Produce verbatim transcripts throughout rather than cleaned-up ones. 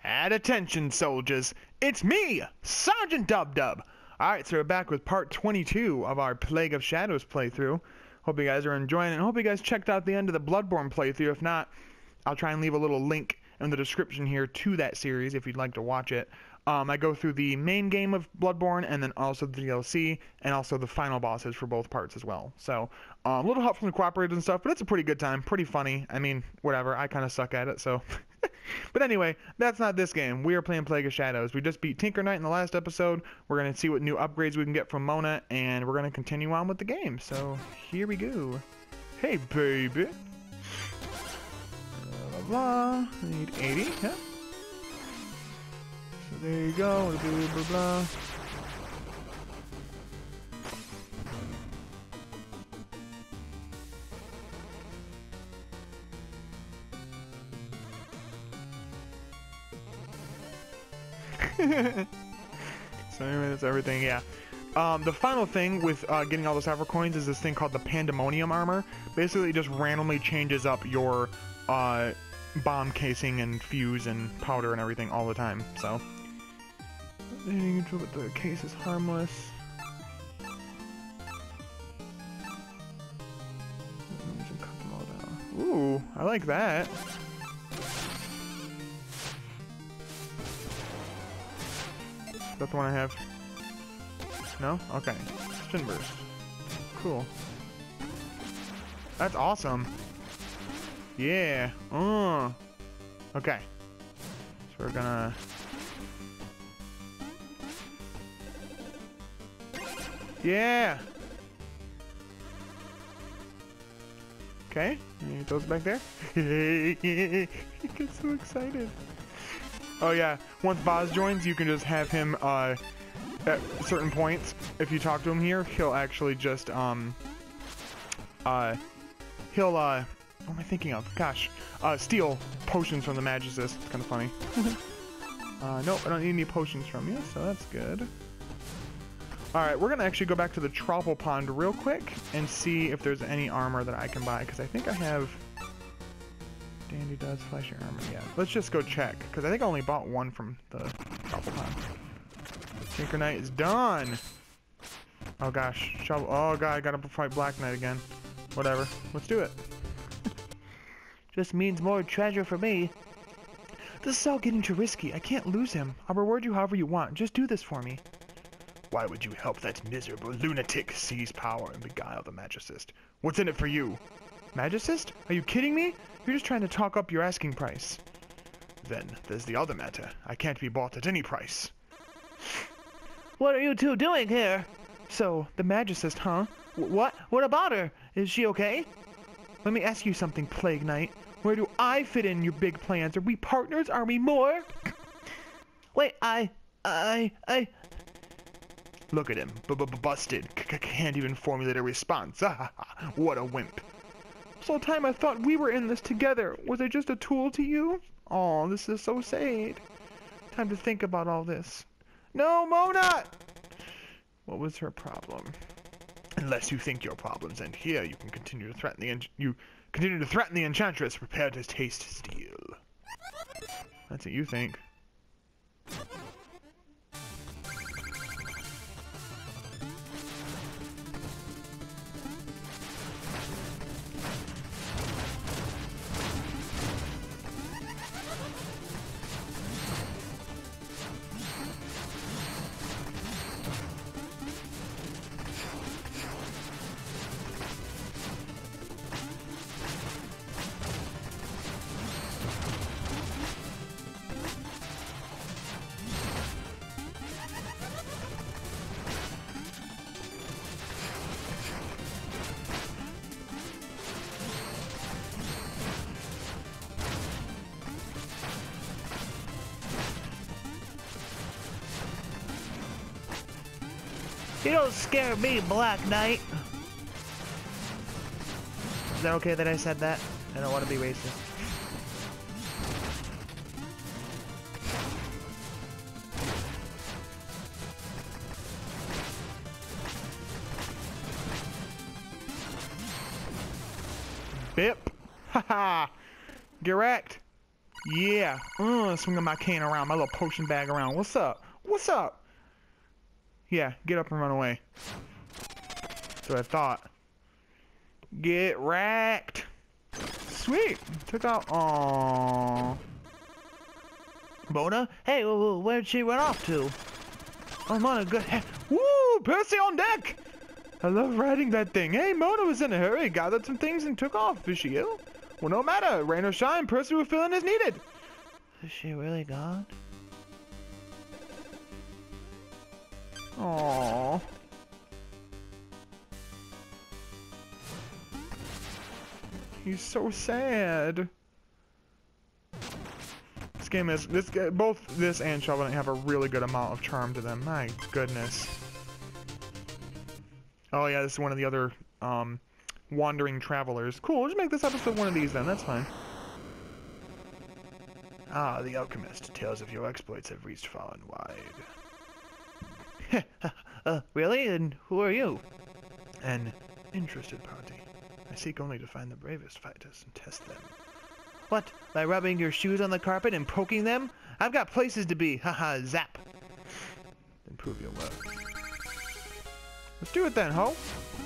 At attention, soldiers, it's me, Sergeant Dub-Dub. Alright, so we're back with part twenty-two of our Plague of Shadows playthrough. Hope you guys are enjoying it, and hope you guys checked out the end of the Bloodborne playthrough. If not, I'll try and leave a little link in the description here to that series if you'd like to watch it. Um, I go through the main game of Bloodborne, and then also the D L C, and also the final bosses for both parts as well. So, um, a little help from the cooperators and stuff, but it's a pretty good time, pretty funny. I mean, whatever, I kind of suck at it, so... But anyway, that's not this game. We are playing Plague of Shadows. We just beat Tinker Knight in the last episode. We're going to see what new upgrades we can get from Mona, and we're going to continue on with the game. So, here we go. Hey, baby. Blah, blah, blah. I need eighty, yeah. So there you go. Blah, blah, blah. So anyway, that's everything, yeah. Um, the final thing with uh, getting all those Sapphire coins is this thing called the Pandemonium Armor. Basically, it just randomly changes up your uh, bomb casing and fuse and powder and everything all the time, so. The case is harmless. Ooh, I like that. That's the one I have. No? Okay. Spin burst. Cool. That's awesome. Yeah. Uh. Okay. So we're gonna... Yeah! Okay. Get those back there. I get so excited. Oh yeah, once Boz joins, you can just have him, uh, at certain points, if you talk to him here, he'll actually just, um, uh, he'll, uh, what am I thinking of? Gosh, uh, steal potions from the Magicist. It's kind of funny. uh, nope, I don't need any potions from you, so that's good. Alright, we're gonna actually go back to the Troupple Pond real quick and see if there's any armor that I can buy, because I think I have... Dandy does fleshy armor, yeah. Let's just go check, because I think I only bought one from the Troupple Pond. Tinker Knight is done! Oh gosh, shovel. Oh god, I gotta fight Black Knight again. Whatever, let's do it. Just means more treasure for me. This is all getting too risky. I can't lose him. I'll reward you however you want. Just do this for me. Why would you help that miserable lunatic seize power and beguile the Magicist? What's in it for you? Magicist? Are you kidding me? You're just trying to talk up your asking price. Then, there's the other matter. I can't be bought at any price. What are you two doing here? So, the Magicist, huh? W what? What about her? Is she okay? Let me ask you something, Plague Knight. Where do I fit in your big plans? Are we partners? Are we more? Wait, I... I... I... Look at him. B-b-busted. C-can't even formulate a response. What a wimp. This whole time I thought we were in this together. Was I just a tool to you? Oh, this is so sad. Time to think about all this. No, Mona! What was her problem? Unless you think your problems end here, you can continue to threaten the en you continue to threaten the Enchantress. Prepare to taste steel. That's what you think. You don't scare me, Black Knight. Is that okay that I said that? I don't want to be racist. Bip. Haha. Get wrecked. Yeah. Uh, swinging my cane around, my little potion bag around. What's up? What's up? Yeah, get up and run away. That's what I thought. Get wrecked. Sweet. Took out. Aww. Mona? Hey, wh- wh- where'd she run off to? Oh, Mona, good. Woo! Percy on deck! I love riding that thing. Hey, Mona was in a hurry, gathered some things, and took off. Is she ill? Well, no matter. Rain or shine, Percy will fill in as needed. Is she really gone? Aww. He's so sad. This game is this both this and Shovel Knight have a really good amount of charm to them. My goodness. Oh yeah, this is one of the other um, wandering travelers. Cool. We'll just make this episode one of these then. That's fine. Ah, the alchemist. Tales of your exploits have reached far and wide. uh, really? And who are you? An interested party. I seek only to find the bravest fighters and test them. What? By rubbing your shoes on the carpet and poking them? I've got places to be. Haha, zap. Then prove your worth. Let's do it then, ho.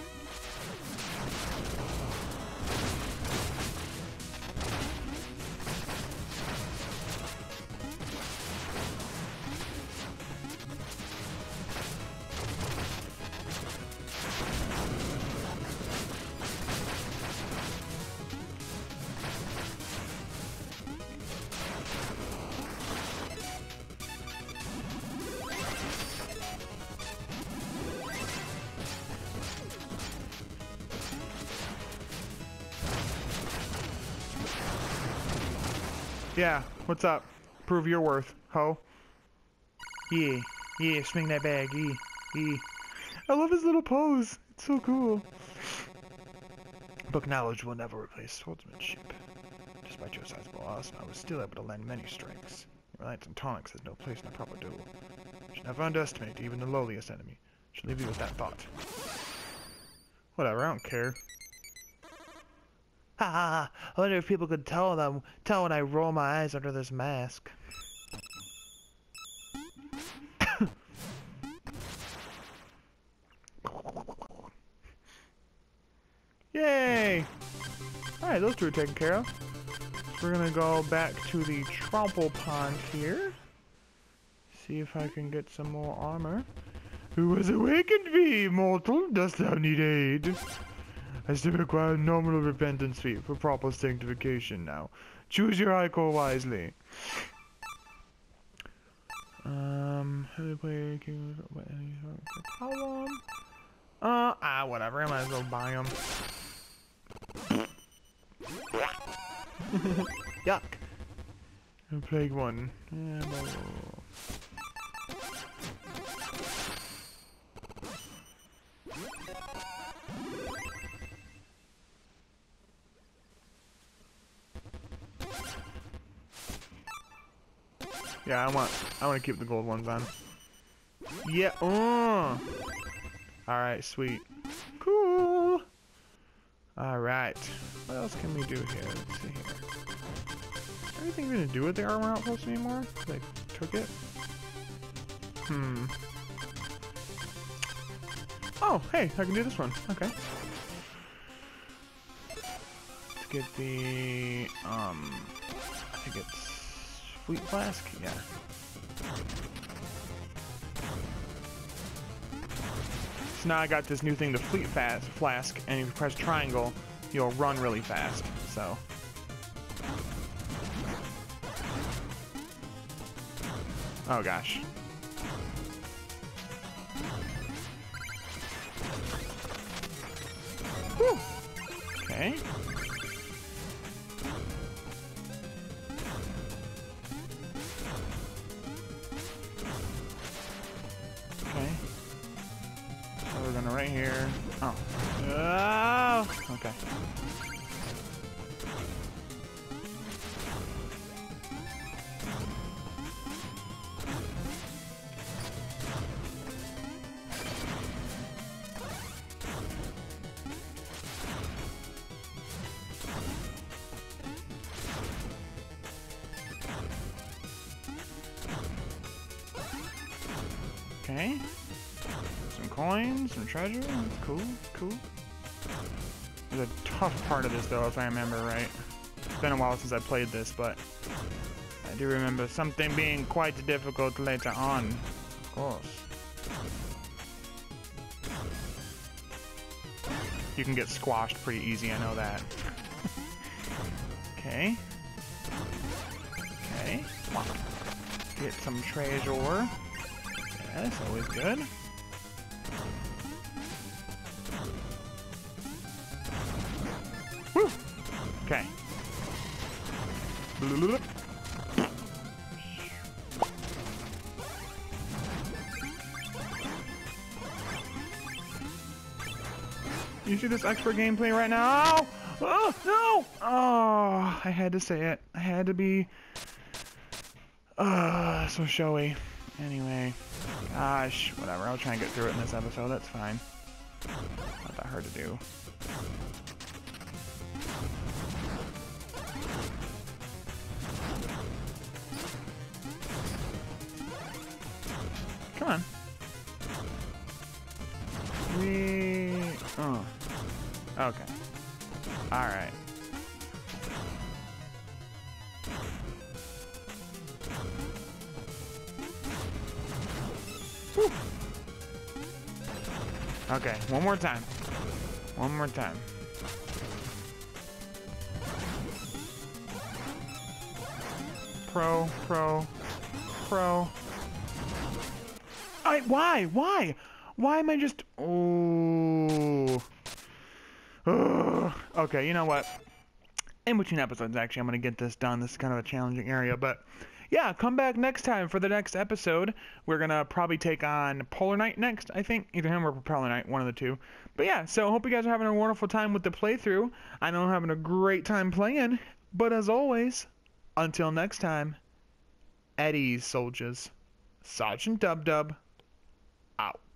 Yeah, what's up? Prove your worth, ho. Yeah, yeah, swing that bag, yeah, yeah. I love his little pose. It's so cool. Book knowledge will never replace swordsmanship. Despite your sizable arsenal, I was still able to land many strikes. Reliance on tonics has no place in a proper duel. You should never underestimate even the lowliest enemy. Should leave you with that thought. Whatever, I don't care. Ha ha ha! I wonder if people could tell them, tell when I roll my eyes under this mask. Yay! Alright, those two are taken care of. So we're gonna go back to the Trample Pond here. See if I can get some more armor. Who has awakened me, mortal? Dost thou need aid? I still require a nominal repentance fee for proper sanctification now. Choose your icon wisely. Um, how long? Uh, ah, whatever. I might as well buy them. Yuck. A plague one. Yeah, blah, blah, blah. Yeah, I want I want to keep the gold ones on. Yeah. Uh. All right, sweet. Cool. All right. What else can we do here? Let's see here. Is there anything we're gonna do with the armor outpost anymore? Like, took it? Hmm. Oh, hey, I can do this one. Okay. Let's get the um. I think it's. Fleet Flask? Yeah. So now I got this new thing, the Fleet Fast Flask, and if you press triangle, you'll run really fast, so. Oh gosh. Whew. Okay. Right here. Oh. Oh. Okay. Okay. Some coins, some treasure. That's cool. Cool. There's a tough part of this, though, if I remember right. It's been a while since I played this, but I do remember something being quite difficult later on. Of course. You can get squashed pretty easy, I know that. Okay. Okay. Get some treasure. Yes, always good. Woo! Okay. You see this expert gameplay right now? Oh, no! Oh, I had to say it. I had to be uh, so showy. Anyway, gosh, whatever. I'll try and get through it in this episode. That's fine. Not that hard to do. Come on. We... Oh. Okay. Alright. Okay, one more time. One more time. Pro, pro, pro. I, why? Why? Why am I just... Oh. Ugh. Okay, you know what? In between episodes, actually, I'm going to get this done. This is kind of a challenging area, but... Yeah, come back next time for the next episode. We're going to probably take on Polar Knight next, I think. Either him or Propeller Knight, one of the two. But yeah, so hope you guys are having a wonderful time with the playthrough. I know I'm having a great time playing. But as always, until next time, at ease, soldiers. Sergeant Dub Dub, out.